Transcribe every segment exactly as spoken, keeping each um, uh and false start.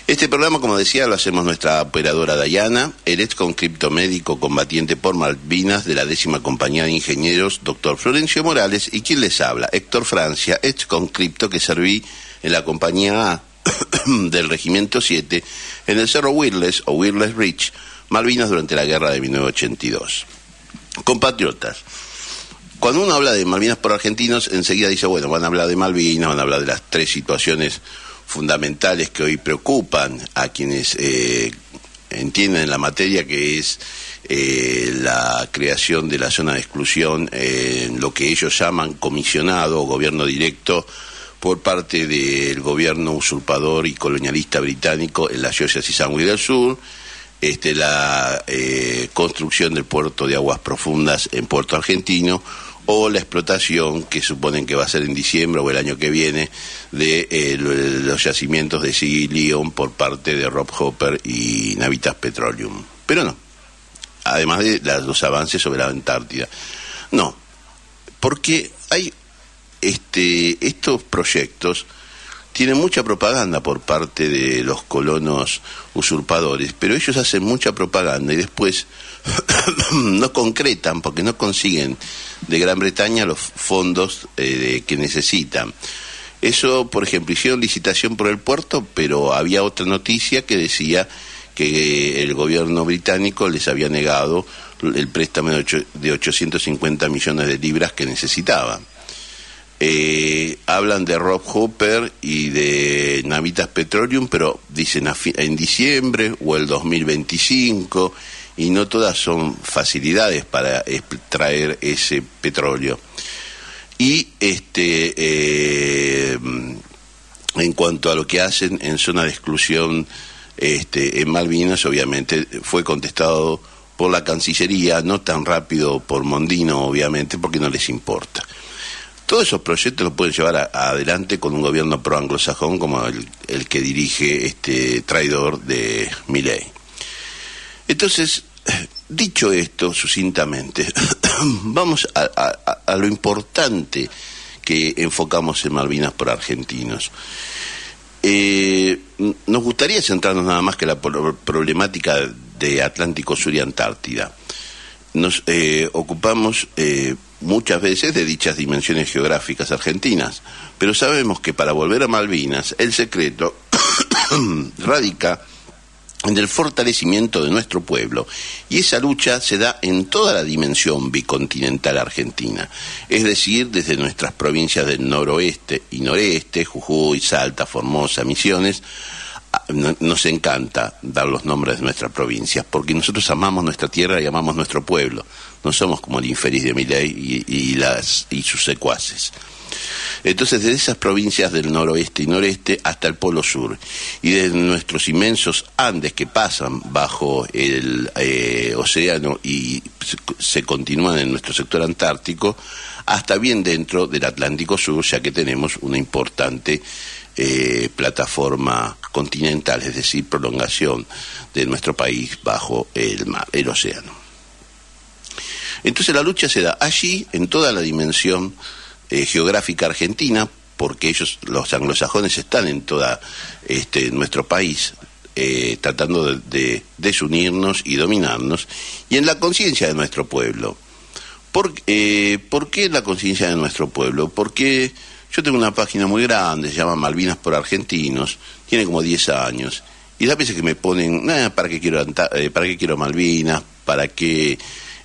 Este programa, como decía, lo hacemos nuestra operadora Dayana, el ex conscripto médico combatiente por Malvinas de la décima compañía de ingenieros, doctor Florencio Morales, y quien les habla, Héctor Francia, ex conscripto que serví en la compañía A del Regimiento siete, en el Cerro Wireless o Wireless Ridge, Malvinas, durante la guerra de mil novecientos ochenta y dos. Compatriotas, cuando uno habla de Malvinas por argentinos, enseguida dice, bueno, van a hablar de Malvinas, van a hablar de las tres situaciones fundamentales que hoy preocupan a quienes eh, entienden la materia, que es eh, la creación de la zona de exclusión, eh, en lo que ellos llaman comisionado o gobierno directo por parte del gobierno usurpador y colonialista británico en la diócesis Sangüe del Sur, este, la eh, construcción del puerto de aguas profundas en Puerto Argentino, o la explotación que suponen que va a ser en diciembre o el año que viene de eh, los yacimientos de Sea Leon por parte de Rob Hopper y Navitas Petroleum. Pero no, además de los avances sobre la Antártida. No, porque hay este estos proyectos tienen mucha propaganda por parte de los colonos usurpadores, pero ellos hacen mucha propaganda y después no concretan porque no consiguen de Gran Bretaña los fondos eh, que necesitan. Eso, por ejemplo, hicieron licitación por el puerto, pero había otra noticia que decía que el gobierno británico les había negado el préstamo de, ocho, de ochocientos cincuenta millones de libras que necesitaban. Eh, hablan de Rob Hopper y de Navitas Petroleum, pero dicen en diciembre o el dos mil veinticinco, y no todas son facilidades para extraer ese petróleo. Y este eh, en cuanto a lo que hacen en zona de exclusión este, en Malvinas, obviamente fue contestado por la Cancillería, no tan rápido por Mondino, obviamente, porque no les importa. Todos esos proyectos los pueden llevar a, a adelante con un gobierno pro-anglosajón como el, el que dirige este traidor de Milei. Entonces, dicho esto sucintamente, vamos a, a, a lo importante que enfocamos en Malvinas por argentinos. Eh, nos gustaría centrarnos nada más que en la problemática de Atlántico Sur y Antártida. Nos eh, ocupamos eh, muchas veces de dichas dimensiones geográficas argentinas, pero sabemos que para volver a Malvinas el secreto radica en el fortalecimiento de nuestro pueblo, y esa lucha se da en toda la dimensión bicontinental argentina, es decir, desde nuestras provincias del noroeste y noreste, Jujuy, Salta, Formosa, Misiones. Nos encanta dar los nombres de nuestras provincias, porque nosotros amamos nuestra tierra y amamos nuestro pueblo. No somos como el infeliz de Milei y, y, las, y sus secuaces. Entonces, desde esas provincias del noroeste y noreste hasta el Polo Sur, y desde nuestros inmensos Andes que pasan bajo el eh, océano y se, se continúan en nuestro sector antártico, hasta bien dentro del Atlántico Sur, ya que tenemos una importante eh, plataforma continental, es decir, prolongación de nuestro país bajo el mar, el océano. Entonces la lucha se da allí, en toda la dimensión eh, geográfica argentina, porque ellos, los anglosajones, están en toda este, nuestro país, eh, tratando de, de desunirnos y dominarnos, y en la conciencia de nuestro pueblo. ¿Por, eh, ¿Por qué la conciencia de nuestro pueblo? Porque yo tengo una página muy grande, se llama Malvinas por Argentinos, tiene como diez años, y da veces que me ponen, eh, ¿para qué quiero, eh, para qué quiero Malvinas? ¿Para qué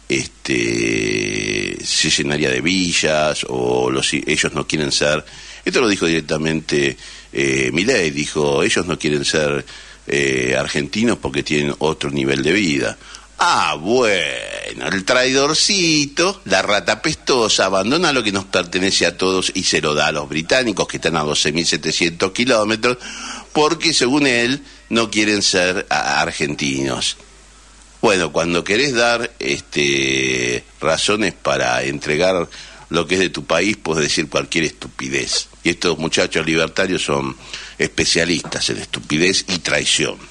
este, se llenaría de villas? O los, ellos no quieren ser, esto lo dijo directamente eh, Milei, dijo, ellos no quieren ser eh, argentinos porque tienen otro nivel de vida. Ah, bueno, el traidorcito, la rata pestosa, abandona lo que nos pertenece a todos y se lo da a los británicos, que están a doce mil setecientos kilómetros, porque según él no quieren ser argentinos. Bueno, cuando querés dar este, razones para entregar lo que es de tu país, puedes decir cualquier estupidez. Y estos muchachos libertarios son especialistas en estupidez y traición.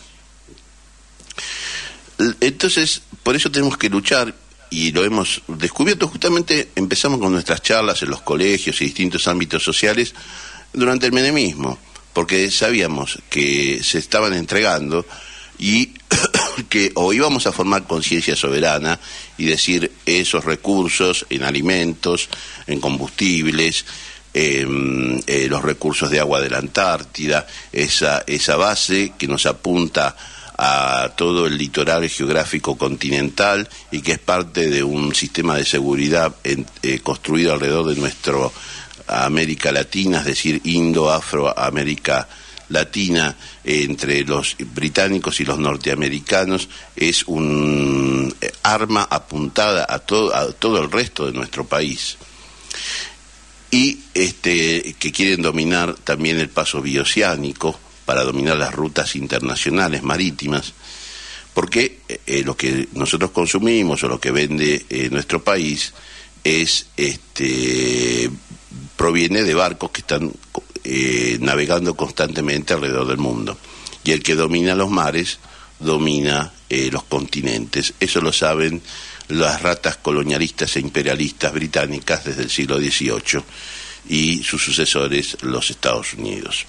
Entonces, por eso tenemos que luchar, y lo hemos descubierto. Justamente empezamos con nuestras charlas en los colegios y distintos ámbitos sociales durante el menemismo, porque sabíamos que se estaban entregando y que o íbamos a formar conciencia soberana y decir esos recursos en alimentos, en combustibles, eh, eh, los recursos de agua de la Antártida, esa, esa base que nos apunta a todo el litoral geográfico continental y que es parte de un sistema de seguridad en, eh, construido alrededor de nuestra América Latina, es decir, Indo-Afroamérica Latina, eh, entre los británicos y los norteamericanos, es un eh, arma apuntada a todo, a todo el resto de nuestro país. Y este, que quieren dominar también el paso bioceánico para dominar las rutas internacionales marítimas, porque eh, lo que nosotros consumimos o lo que vende eh, nuestro país es este proviene de barcos que están eh, navegando constantemente alrededor del mundo, y el que domina los mares domina eh, los continentes. Eso lo saben las ratas colonialistas e imperialistas británicas desde el siglo dieciocho y sus sucesores, los Estados Unidos.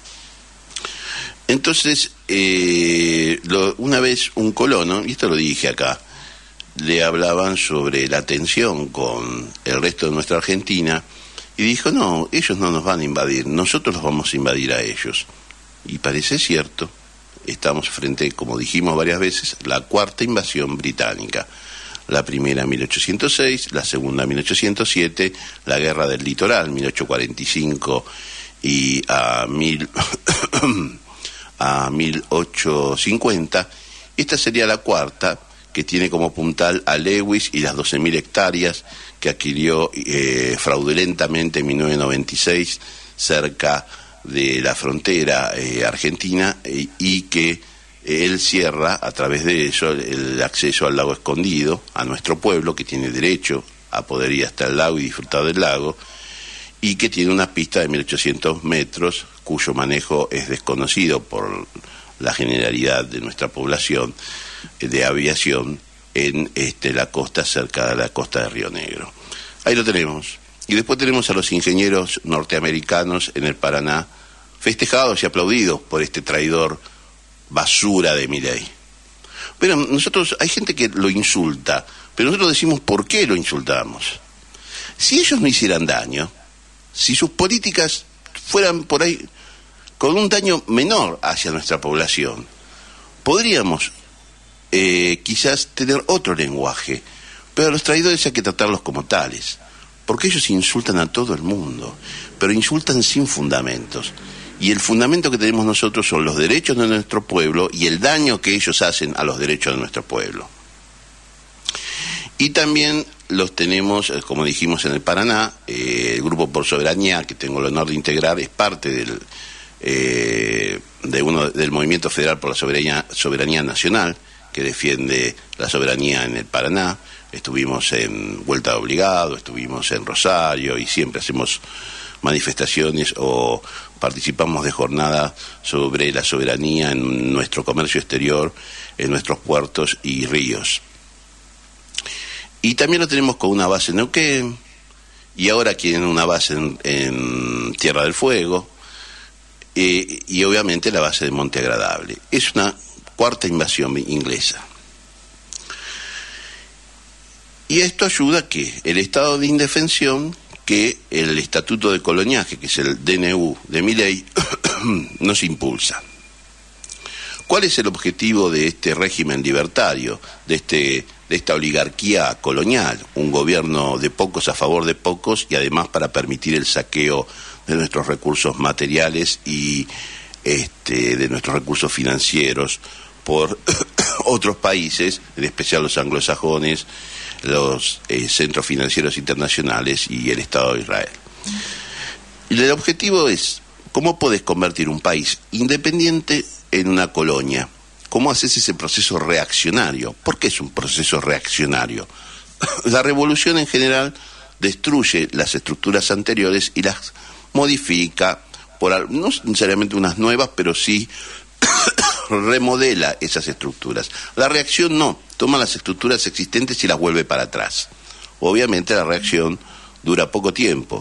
Entonces, eh, lo, una vez un colono, y esto lo dije acá, le hablaban sobre la tensión con el resto de nuestra Argentina, y dijo, no, ellos no nos van a invadir, nosotros los vamos a invadir a ellos. Y parece cierto, estamos frente, como dijimos varias veces, la cuarta invasión británica. La primera en mil ochocientos seis, la segunda en mil ochocientos siete, la guerra del litoral, mil ochocientos cuarenta y cinco y a mil... a mil ochocientos cincuenta, esta sería la cuarta, que tiene como puntal a Lewis y las doce mil hectáreas que adquirió eh, fraudulentamente en mil novecientos noventa y seis cerca de la frontera eh, argentina eh, y que eh, él cierra a través de eso el acceso al lago Escondido, a nuestro pueblo que tiene derecho a poder ir hasta el lago y disfrutar del lago, y que tiene una pista de mil ochocientos metros, cuyo manejo es desconocido por la generalidad de nuestra población de aviación en este, la costa, cerca de la costa de Río Negro. Ahí lo tenemos. Y después tenemos a los ingenieros norteamericanos en el Paraná, festejados y aplaudidos por este traidor basura de Milei. Pero nosotros, hay gente que lo insulta, pero nosotros decimos por qué lo insultamos. Si ellos no hicieran daño, si sus políticas fueran por ahí con un daño menor hacia nuestra población, podríamos eh, quizás tener otro lenguaje, pero a los traidores hay que tratarlos como tales, porque ellos insultan a todo el mundo, pero insultan sin fundamentos, y el fundamento que tenemos nosotros son los derechos de nuestro pueblo y el daño que ellos hacen a los derechos de nuestro pueblo. Y también los tenemos, como dijimos, en el Paraná, eh, el Grupo por Soberanía, que tengo el honor de integrar, es parte del, eh, de uno, del Movimiento Federal por la Soberanía, Soberanía Nacional, que defiende la soberanía en el Paraná. Estuvimos en Vuelta de Obligado, estuvimos en Rosario y siempre hacemos manifestaciones o participamos de jornadas sobre la soberanía en nuestro comercio exterior, en nuestros puertos y ríos. Y también lo tenemos con una base en Neuquén, y ahora quieren una base en, en Tierra del Fuego, eh, y obviamente la base de Monte Agradable. Es una cuarta invasión inglesa. Y esto ayuda a que el estado de indefensión, que el estatuto de coloniaje, que es el D N U de Milei, nos impulsa. ¿Cuál es el objetivo de este régimen libertario, de este de esta oligarquía colonial? Un gobierno de pocos a favor de pocos y además para permitir el saqueo de nuestros recursos materiales y este, de nuestros recursos financieros por otros países, en especial los anglosajones, los eh, centros financieros internacionales y el Estado de Israel. Y el objetivo es, ¿cómo podés convertir un país independiente en una colonia? ¿Cómo haces ese proceso reaccionario? ¿Por qué es un proceso reaccionario? La revolución en general destruye las estructuras anteriores y las modifica, por no necesariamente unas nuevas, pero sí remodela esas estructuras. La reacción no, toma las estructuras existentes y las vuelve para atrás. Obviamente la reacción dura poco tiempo,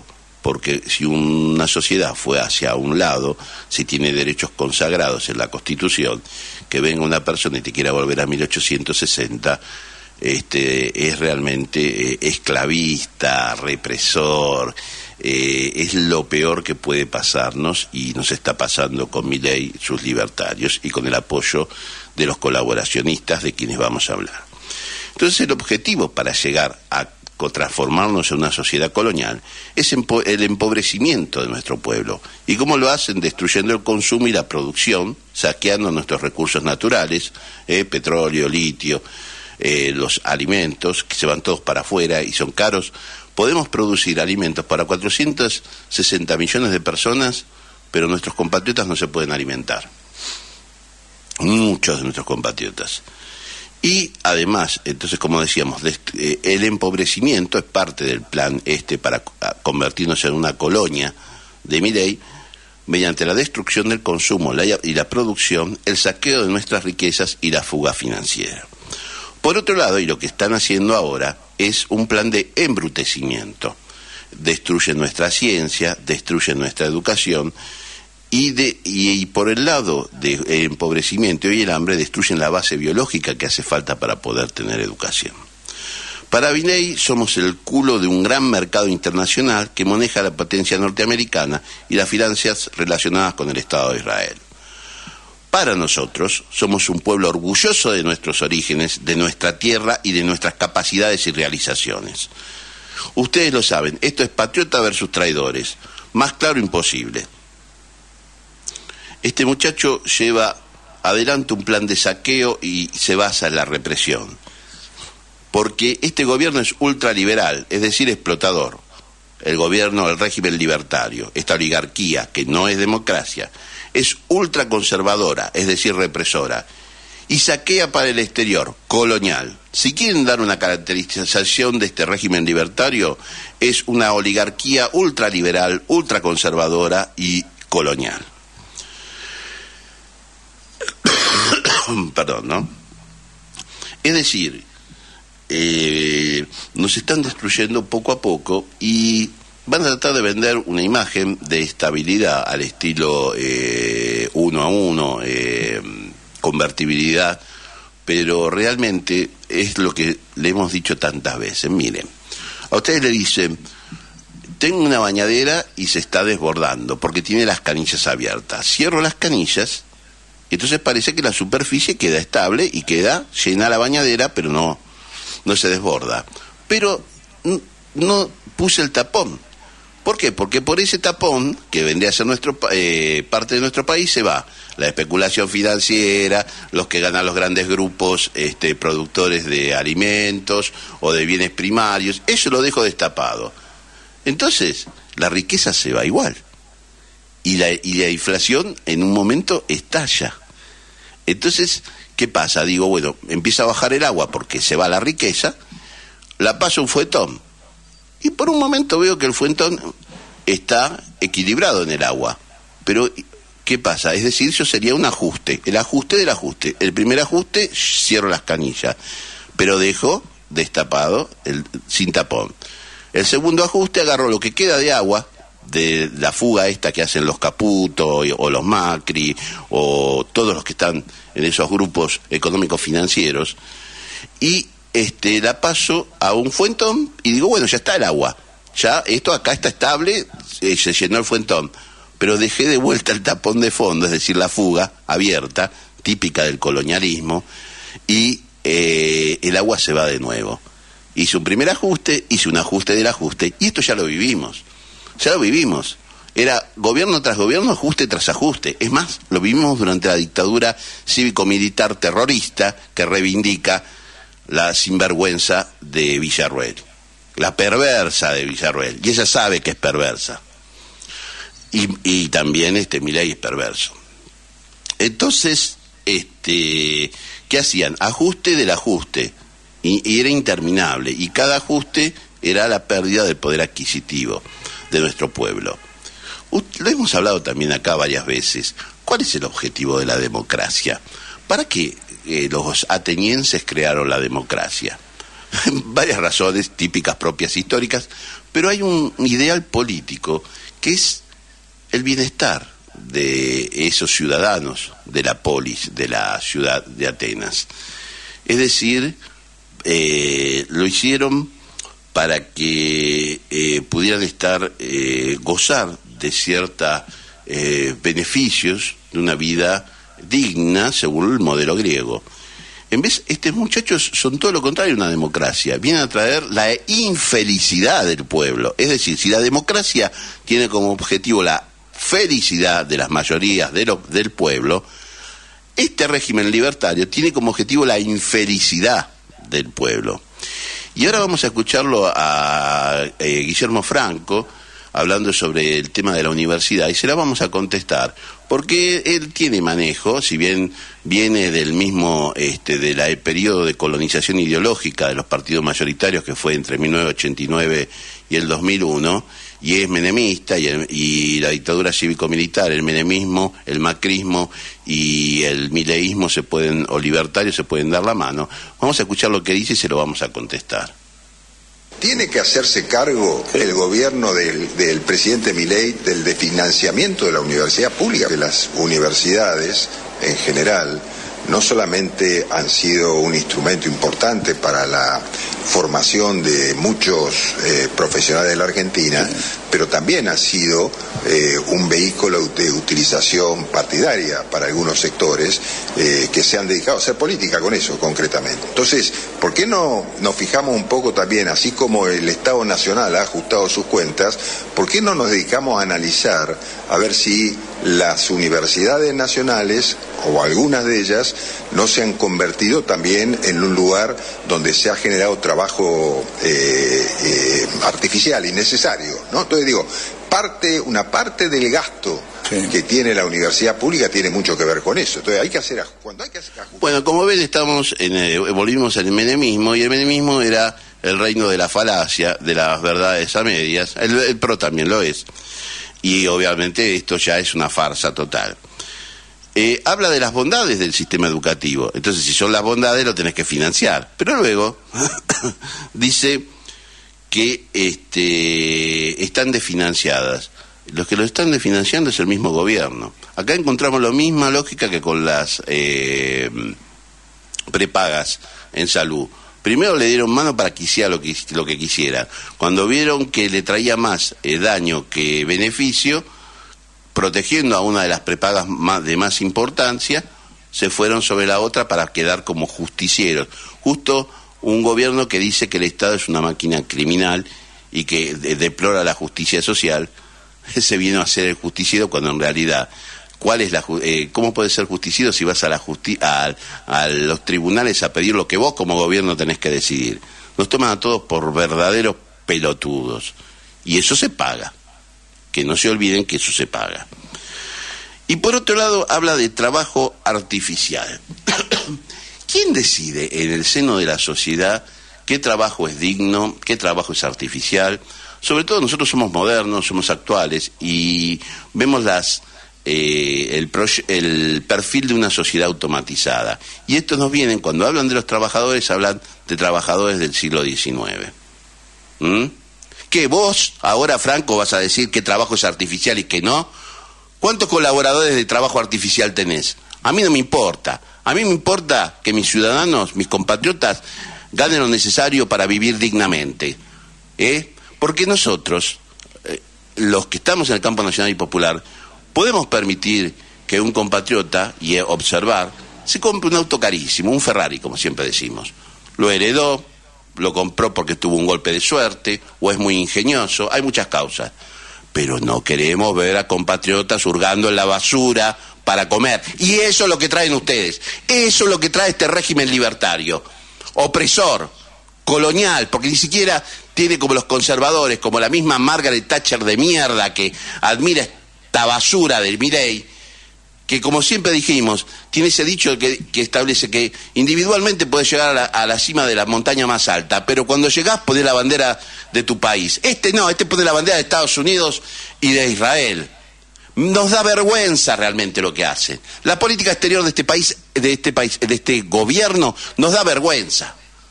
porque si una sociedad fue hacia un lado, si tiene derechos consagrados en la Constitución, que venga una persona y te quiera volver a mil ochocientos sesenta, este, es realmente eh, esclavista, represor, eh, es lo peor que puede pasarnos, y nos está pasando con Milei, sus libertarios, y con el apoyo de los colaboracionistas de quienes vamos a hablar. Entonces el objetivo para llegar a transformarnos en una sociedad colonial es el empobrecimiento de nuestro pueblo. ¿Y cómo lo hacen? Destruyendo el consumo y la producción, saqueando nuestros recursos naturales, eh, petróleo, litio, eh, los alimentos, que se van todos para afuera y son caros. Podemos producir alimentos para cuatrocientos sesenta millones de personas, pero nuestros compatriotas no se pueden alimentar. Muchos de nuestros compatriotas. Y además, entonces, como decíamos, el empobrecimiento es parte del plan este para convertirnos en una colonia de Milei, mediante la destrucción del consumo y la producción, el saqueo de nuestras riquezas y la fuga financiera. Por otro lado, y lo que están haciendo ahora, es un plan de embrutecimiento. Destruyen nuestra ciencia, destruyen nuestra educación, Y, de, y, y por el lado del empobrecimiento y el hambre destruyen la base biológica que hace falta para poder tener educación. Para Milei somos el culo de un gran mercado internacional que maneja la potencia norteamericana y las finanzas relacionadas con el Estado de Israel. Para nosotros somos un pueblo orgulloso de nuestros orígenes, de nuestra tierra y de nuestras capacidades y realizaciones. Ustedes lo saben, esto es patriota versus traidores, más claro imposible. Este muchacho lleva adelante un plan de saqueo y se basa en la represión. Porque este gobierno es ultraliberal, es decir, explotador. El gobierno, el régimen libertario, esta oligarquía, que no es democracia, es ultraconservadora, es decir, represora. Y saquea para el exterior, colonial. Si quieren dar una caracterización de este régimen libertario, es una oligarquía ultraliberal, ultraconservadora y colonial. Perdón, ¿no? Es decir, eh, nos están destruyendo poco a poco y van a tratar de vender una imagen de estabilidad al estilo eh, uno a uno, eh, convertibilidad, pero realmente es lo que le hemos dicho tantas veces. Miren, a ustedes le dicen, tengo una bañadera y se está desbordando porque tiene las canillas abiertas. Cierro las canillas. Entonces parece que la superficie queda estable y queda llena la bañadera, pero no, no se desborda. Pero no puse el tapón. ¿Por qué? Porque por ese tapón, que vendría a ser nuestro, eh, parte de nuestro país, se va la especulación financiera, los que ganan los grandes grupos este, productores de alimentos o de bienes primarios. Eso lo dejo destapado. Entonces, la riqueza se va igual. Y la, y la inflación en un momento estalla. Entonces, ¿qué pasa? Digo, bueno, empieza a bajar el agua porque se va la riqueza, la paso a un fuetón. Y por un momento veo que el fuetón está equilibrado en el agua. Pero, ¿qué pasa? Es decir, eso sería un ajuste, el ajuste del ajuste. El primer ajuste, cierro las canillas, pero dejo destapado, el, sin tapón. El segundo ajuste, agarro lo que queda de agua, de la fuga esta que hacen los Caputo o los Macri o todos los que están en esos grupos económicos financieros, y este la paso a un fuentón y digo, bueno, ya está el agua, ya esto acá está estable, eh, se llenó el fuentón, pero dejé de vuelta el tapón de fondo, es decir, la fuga abierta, típica del colonialismo, y eh, el agua se va de nuevo. Hice un primer ajuste, hice un ajuste del ajuste, y esto ya lo vivimos. Ya lo vivimos. Era gobierno tras gobierno, ajuste tras ajuste. Es más, lo vivimos durante la dictadura cívico-militar terrorista que reivindica la sinvergüenza de Villarruel, la perversa de Villarruel. Y ella sabe que es perversa. Y, y también este Milei es perverso. Entonces, este, ¿qué hacían? Ajuste del ajuste. Y, y era interminable. Y cada ajuste era la pérdida del poder adquisitivo de nuestro pueblo. Lo hemos hablado también acá varias veces. ¿Cuál es el objetivo de la democracia? ¿Para qué eh, los atenienses crearon la democracia? Varias razones típicas, propias, históricas, pero hay un ideal político que es el bienestar de esos ciudadanos de la polis, de la ciudad de Atenas. Es decir, eh, lo hicieron para que eh, pudieran estar, eh, gozar de ciertos eh, beneficios de una vida digna según el modelo griego. En vez, estos muchachos son todo lo contrario a una democracia, vienen a traer la infelicidad del pueblo. Es decir, si la democracia tiene como objetivo la felicidad de las mayorías de lo, del pueblo, este régimen libertario tiene como objetivo la infelicidad del pueblo. Y ahora vamos a escucharlo a eh, Guillermo Franco hablando sobre el tema de la universidad, y se la vamos a contestar, porque él tiene manejo, si bien viene del mismo, este, del periodo de colonización ideológica de los partidos mayoritarios, que fue entre mil novecientos ochenta y nueve y el dos mil uno, y es menemista, y, el, y la dictadura cívico-militar, el menemismo, el macrismo y el mileísmo se pueden, o libertarios se pueden dar la mano. Vamos a escuchar lo que dice y se lo vamos a contestar. Tiene que hacerse cargo el gobierno del, del presidente Milei del desfinanciamiento de la universidad pública. Que las universidades, en general, no solamente han sido un instrumento importante para la formación de muchos eh, profesionales de la Argentina, pero también ha sido eh, un vehículo de utilización partidaria para algunos sectores eh, que se han dedicado a hacer política con eso, concretamente. Entonces, ¿por qué no nos fijamos un poco también, así como el Estado Nacional ha ajustado sus cuentas, por qué no nos dedicamos a analizar a ver si las universidades nacionales, o algunas de ellas, no se han convertido también en un lugar donde se ha generado trabajo eh, eh, artificial, innecesario, ¿no? Entonces digo, parte, una parte del gasto sí. que tiene la universidad pública tiene mucho que ver con eso. Entonces hay que hacer cuando hay que hacer ajustes. Bueno, como ven, estamos en el, volvimos al menemismo, y el menemismo era el reino de la falacia, de las verdades a medias. El, el PRO también lo es, y obviamente esto ya es una farsa total. Eh, habla de las bondades del sistema educativo. Entonces, si son las bondades, lo tenés que financiar. Pero luego dice que este, están desfinanciadas. Los que lo están desfinanciando es el mismo gobierno. Acá encontramos la misma lógica que con las eh, prepagas en salud. Primero le dieron mano para que hiciera lo que, lo que quisiera. Cuando vieron que le traía más eh, daño que beneficio, protegiendo a una de las prepagas más, de más importancia, se fueron sobre la otra para quedar como justicieros. Justo un gobierno que dice que el Estado es una máquina criminal y que de, deplora la justicia social, se vino a ser el justiciero cuando en realidad, ¿cuál es la, eh, ¿cómo puede ser justiciero si vas a, la justi a, a los tribunales a pedir lo que vos como gobierno tenés que decidir? Nos toman a todos por verdaderos pelotudos, y eso se paga. Que no se olviden que eso se paga. Y por otro lado, habla de trabajo artificial. ¿Quién decide en el seno de la sociedad qué trabajo es digno, qué trabajo es artificial? Sobre todo nosotros somos modernos, somos actuales, y vemos las, eh, el, el perfil de una sociedad automatizada. Y estos nos vienen, cuando hablan de los trabajadores, hablan de trabajadores del siglo diecinueve. ¿Mm? ¿Qué vos, ahora, Franco, vas a decir qué trabajo es artificial y qué no? ¿Cuántos colaboradores de trabajo artificial tenés? A mí no me importa. A mí me importa que mis ciudadanos, mis compatriotas, ganen lo necesario para vivir dignamente. ¿Eh? Porque nosotros, eh, los que estamos en el campo nacional y popular, podemos permitir que un compatriota, y observar, se compre un auto carísimo, un Ferrari, como siempre decimos. Lo heredó, lo compró porque tuvo un golpe de suerte, o es muy ingenioso, hay muchas causas. Pero no queremos ver a compatriotas hurgando en la basura para comer. Y eso es lo que traen ustedes. Eso es lo que trae este régimen libertario. Opresor, colonial, porque ni siquiera tiene como los conservadores, como la misma Margaret Thatcher de mierda que admira esta basura del Milei, que como siempre dijimos, tiene ese dicho que, que establece que individualmente podés llegar a la, a la cima de la montaña más alta, pero cuando llegás ponés la bandera de tu país. Este no, este pone la bandera de Estados Unidos y de Israel. Nos da vergüenza realmente lo que hace. La política exterior de este país, de este país, de este gobierno, nos da vergüenza.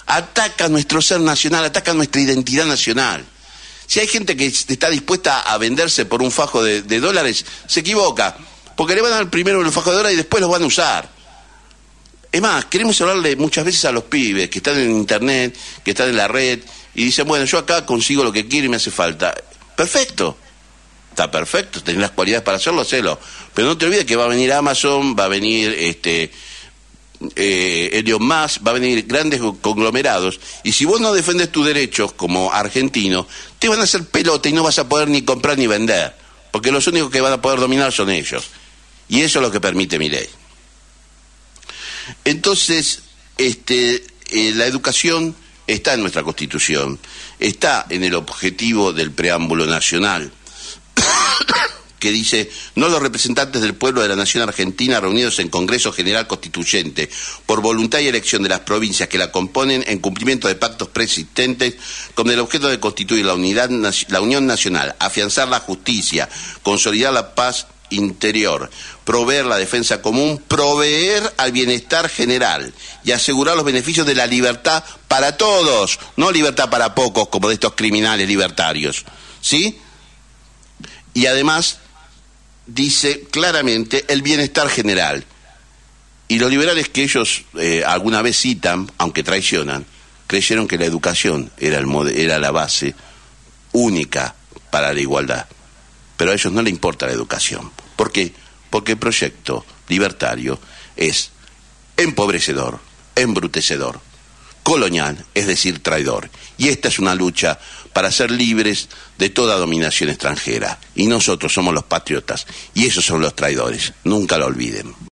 ataca nuestro ser nacional, ataca nuestra identidad nacional. Si hay gente que está dispuesta a venderse por un fajo de, de dólares, se equivoca, porque le van a dar primero el fajo de dólares y después los van a usar. Es más, queremos hablarle muchas veces a los pibes que están en internet, que están en la red, y dicen, bueno, yo acá consigo lo que quiero y me hace falta. Perfecto, está perfecto, tenés las cualidades para hacerlo, hacelo. Pero no te olvides que va a venir Amazon, va a venir este eh, Elon Musk, va a venir grandes conglomerados, y si vos no defendés tus derechos como argentino, te van a hacer pelota y no vas a poder ni comprar ni vender, porque los únicos que van a poder dominar son ellos. Y eso es lo que permite mi ley. Entonces, este, eh, la educación está en nuestra Constitución, está en el objetivo del preámbulo nacional, que dice, no los representantes del pueblo de la nación argentina reunidos en Congreso General Constituyente por voluntad y elección de las provincias que la componen en cumplimiento de pactos preexistentes con el objeto de constituir la unidad, la unión nacional, afianzar la justicia, consolidar la paz interior, proveer la defensa común, proveer al bienestar general y asegurar los beneficios de la libertad para todos, no libertad para pocos como de estos criminales libertarios, ¿sí? Y además dice claramente el bienestar general. Y los liberales que ellos eh, alguna vez citan, aunque traicionan, creyeron que la educación era, el mode- era la base única para la igualdad. Pero a ellos no les importa la educación. ¿Por qué? Porque el proyecto libertario es empobrecedor, embrutecedor, colonial, es decir, traidor. Y esta es una lucha para ser libres de toda dominación extranjera. Y nosotros somos los patriotas, y esos son los traidores. Nunca lo olviden.